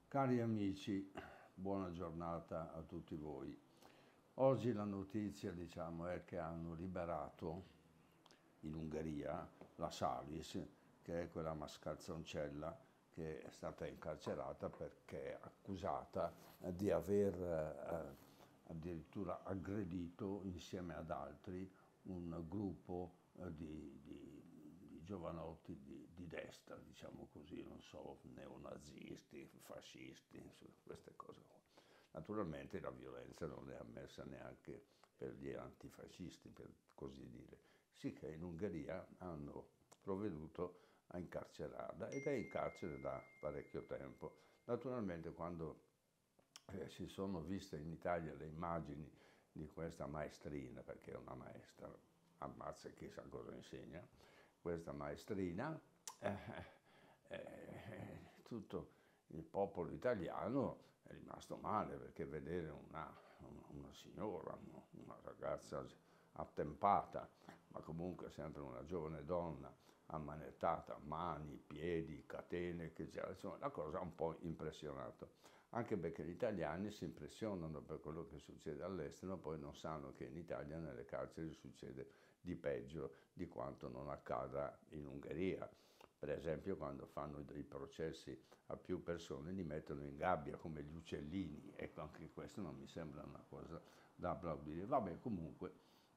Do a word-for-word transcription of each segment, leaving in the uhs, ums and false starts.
Cari amici, buona giornata a tutti voi. Oggi la notizia, diciamo, è che hanno liberato in Ungheria la Salis, che è quella mascalzoncella che è stata incarcerata perché è accusata di aver eh, addirittura aggredito insieme ad altri un gruppo eh, di, di, di giovanotti di, di destra, diciamo così, non so, neonazisti, fascisti, insomma, queste cose qua. Naturalmente la violenza non è ammessa neanche per gli antifascisti, per così dire, sì che in Ungheria hanno provveduto a incarcerarla ed è in carcere da parecchio tempo. Naturalmente quando eh, si sono viste in Italia le immagini di questa maestrina, perché è una maestra, ammazza chissà cosa insegna, questa maestrina, eh, eh, tutto il popolo italiano è rimasto male perché vedere una, una signora, una ragazza attempata, ma comunque sempre una giovane donna, ammanettata, mani, piedi, catene, che già, insomma, la cosa ha un po' impressionato. Anche perché gli italiani si impressionano per quello che succede all'estero, poi non sanno che in Italia nelle carceri succede di peggio di quanto non accada in Ungheria. Per esempio quando fanno dei processi a più persone li mettono in gabbia come gli uccellini, ecco anche questo non mi sembra una cosa da applaudire. Vabbè, comunque,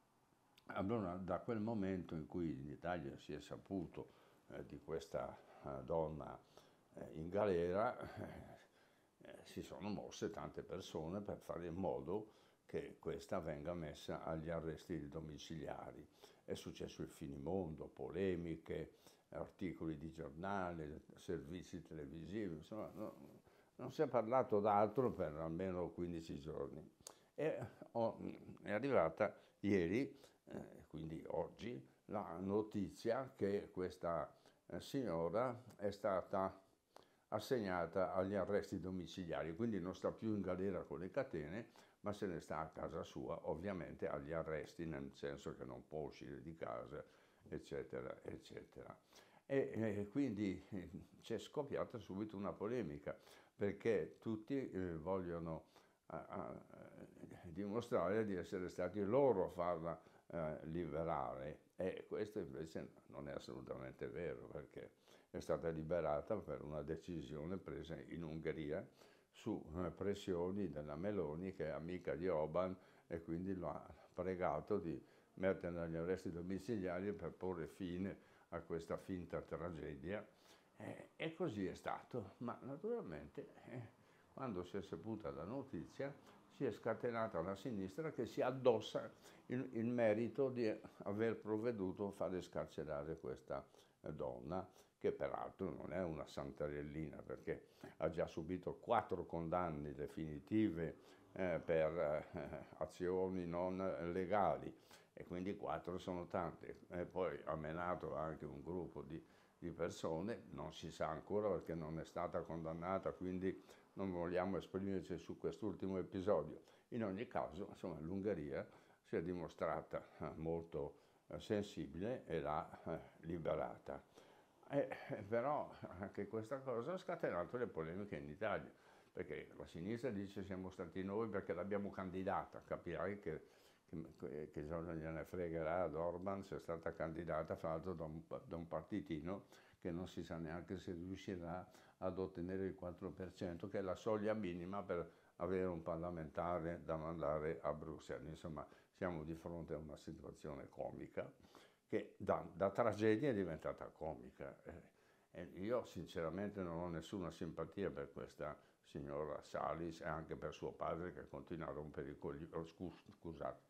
allora da quel momento in cui in Italia si è saputo eh, di questa eh, donna eh, in galera, eh, eh, si sono mosse tante persone per fare in modo che questa venga messa agli arresti domiciliari. È successo il finimondo, polemiche, articoli di giornale, servizi televisivi, insomma no, non si è parlato d'altro per almeno quindici giorni. E oh, è arrivata ieri, eh, quindi oggi, la notizia che questa eh, signora è stata assegnata agli arresti domiciliari, quindi non sta più in galera con le catene, ma se ne sta a casa sua, ovviamente agli arresti, nel senso che non può uscire di casa, eccetera, eccetera. E eh, quindi eh, c'è scoppiata subito una polemica, perché tutti eh, vogliono a, a, eh, dimostrare di essere stati loro a farla eh, liberare, e questo invece non è assolutamente vero, perché è stata liberata per una decisione presa in Ungheria su eh, pressioni della Meloni, che è amica di Orbán, e quindi lo ha pregato di metterla agli arresti domiciliari per porre fine a questa finta tragedia. Eh, e così è stato, ma naturalmente eh, quando si è saputa la notizia si è scatenata la sinistra che si addossa il, il merito di aver provveduto a fare scarcerare questa donna, che peraltro non è una santarellina, perché ha già subito quattro condanne definitive eh, per eh, azioni non legali, e quindi quattro sono tante. E poi ha menato anche un gruppo di, di persone, non si sa ancora perché non è stata condannata, quindi non vogliamo esprimerci su quest'ultimo episodio. In ogni caso, insomma, l'Ungheria si è dimostrata eh, molto eh, sensibile e l'ha eh, liberata. Eh, però anche questa cosa ha scatenato le polemiche in Italia, perché la sinistra dice siamo stati noi perché l'abbiamo candidata, capirai che, che, che cosa gliene fregherà ad Orban se è stata candidata fra l'altro da un, da un partitino che non si sa neanche se riuscirà ad ottenere il quattro per cento, che è la soglia minima per avere un parlamentare da mandare a Bruxelles. Insomma, siamo di fronte a una situazione comica che da, da tragedia è diventata comica. Eh, e io sinceramente non ho nessuna simpatia per questa signora Salis e anche per suo padre, che continua a rompere i coglioni, oh, scus, scusate,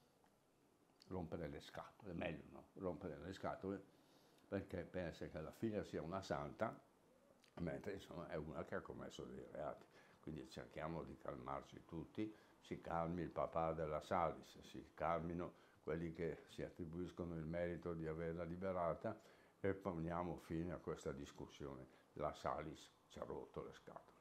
rompere le scatole, meglio no, rompere le scatole, perché pensa che la figlia sia una santa, mentre insomma è una che ha commesso dei reati. Quindi cerchiamo di calmarci tutti, si calmi il papà della Salis, si calmino quelli che si attribuiscono il merito di averla liberata, e poniamo fine a questa discussione. La Salis ci ha rotto le scatole.